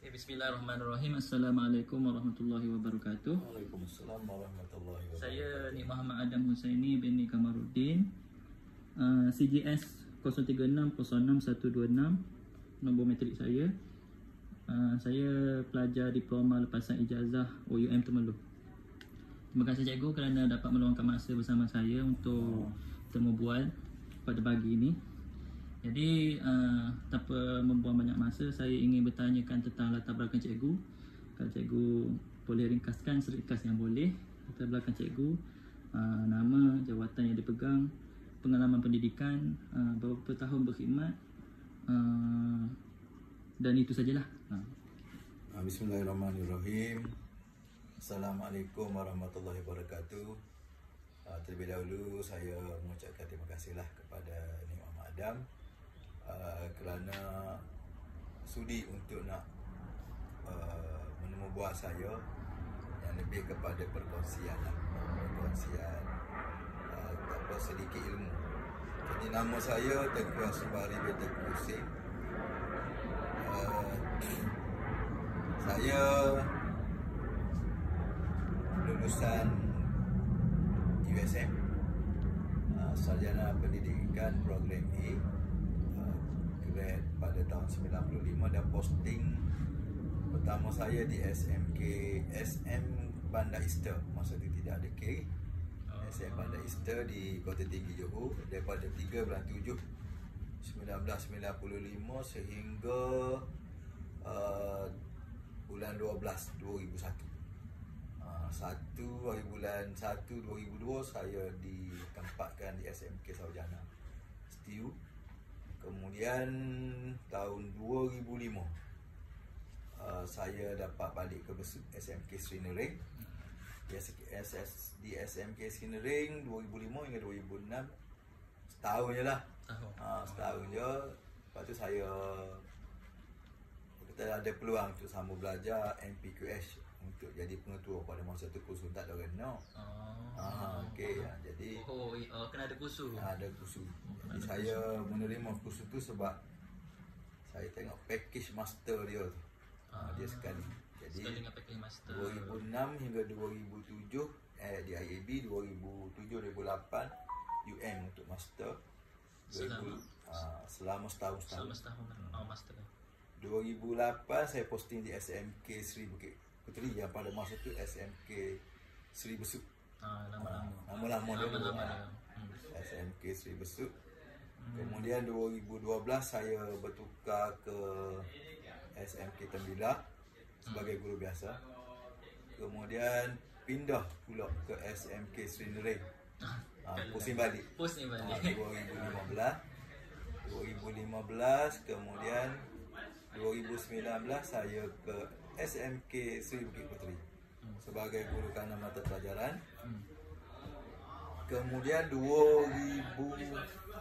Bismillahirrahmanirrahim. Assalamualaikum warahmatullahi wabarakatuh. Waalaikumsalam warahmatullahi wabarakatuh. Saya Nik Muhammad Adam Husaini bin Kamaruddin, CGS 03606126, nombor matrik saya. Saya pelajar diploma lepasan ijazah OUM Temerloh. Terima kasih cikgu kerana dapat meluangkan masa bersama saya untuk temu bual pada pagi ini. Jadi tanpa membuang banyak masa, saya ingin bertanyakan tentang latar belakang cikgu. Kalau cikgu boleh ringkaskan seringkas yang boleh latar belakang cikgu, nama, jawatan yang dipegang, pengalaman pendidikan, berapa tahun berkhidmat, dan itu sajalah. Bismillahirrahmanirrahim. Assalamualaikum warahmatullahi wabarakatuh. Terlebih dahulu saya mengucapkan terima kasihlah kepada Nik Muhammad Adam kerana sudi untuk nak menemu buah saya yang lebih kepada perkongsian sedikit ilmu. Jadi nama saya Tengku Asubari bin Tengku Husin. Saya lulusan USM, Sarjana Pendidikan Program A, grad pada tahun 95, dan posting pertama saya di SM Bandar Ista. Masa itu tidak ada K. SM Bandar Ista di Kota Tinggi Johor daripada 3 bulan 7 1995 sehingga bulan 12 2001. Bulan 1 2002 saya ditempatkan di SMK Sarjana STU. Kemudian tahun 2005 saya dapat balik ke Besut SMK Sri Nereng. Di SMK Sri Nereng 2005 hingga 2006, setahun je lah. Setahun je. Lepas tu saya kita ada peluang untuk sambung belajar MPQH untuk jadi pengetua. Pada masa tu kursus tak ada orang nak. Okey, jadi kena ada kursus. Ada kursus. Jadi saya menerima kursus tu sebab saya tengok package master dia tu. Dia sekali. Jadi dengan package master 2006 hingga 2007 di IAB, 2007-2008 UM untuk master. Selama setahun. Master. 2008 saya posting di SMK Sri Bukit Puteri, yang pada masa tu SMK Sri Besut. Lama-lama dulu. SMK Sri Besut. Kemudian 2012 saya bertukar ke SMK Tembilah sebagai guru biasa. Kemudian pindah pula ke SMK Sri Nereng. Pusing balik. 2015. Kemudian 2019 saya ke SMK Sri Bukit Puteri sebagai guru kanan mata pelajaran. Kemudian 2019